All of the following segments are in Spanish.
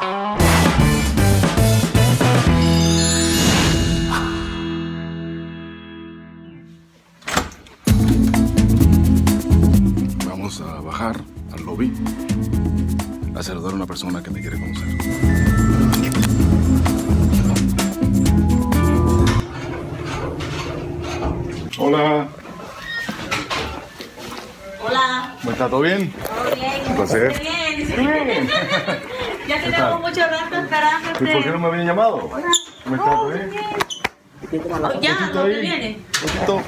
Vamos a bajar al lobby a saludar a una persona que me quiere conocer. Hola. Hola. ¿Cómo está? ¿Todo bien? Todo bien. Un placer. Bien. Ya tenemos mucho rato esperándote. ¿Y por qué no me habían llamado? Hola. ¿Cómo está? ¿Todo bien? Ya, lo que viene. Un poquito.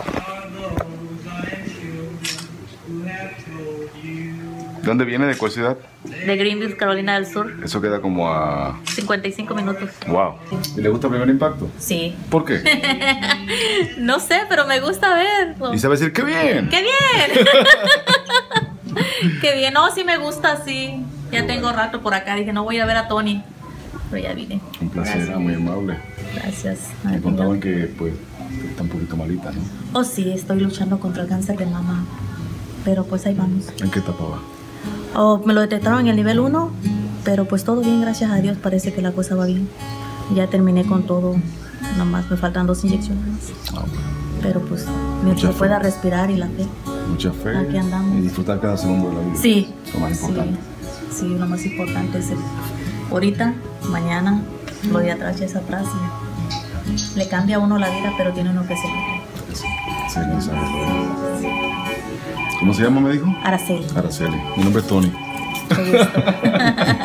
¿De dónde viene? ¿De cuál ciudad? De Greenville, Carolina del Sur. Eso queda como a... 55 minutos. Wow. ¿Y le gusta Primer Impacto? Sí. ¿Por qué? No sé, pero me gusta verlo. Y sabe decir, ¡qué bien! ¡Qué bien! ¡Qué bien! No, sí me gusta, sí. Ya tengo rato por acá. Dije, no voy a ver a Tony. Pero ya vine. Un placer, Gracias. muy amable. Gracias. Me contaban que, pues, está un poquito malita, ¿no? Oh, sí, estoy luchando contra el cáncer de mama. Pero pues ahí vamos. ¿En qué etapa va? Oh, me lo detectaron en el nivel 1, pero pues todo bien, gracias a Dios, parece que la cosa va bien. Ya terminé con todo, nomás me faltan 2 inyecciones más. Ah, bueno. Pero pues, mientras fe. pueda respirar y la fe. Mucha fe Aquí andamos. y disfrutar cada segundo de la vida. Sí. Lo más importante. Sí, lo más importante es el ahorita, mañana, lo de atrás ya esa frase. Le cambia a uno la vida, pero tiene uno que seguir. Sí, sí, necesario. ¿Cómo se llama, me dijo? Araceli. Araceli. Mi nombre es Tony. Qué gusto.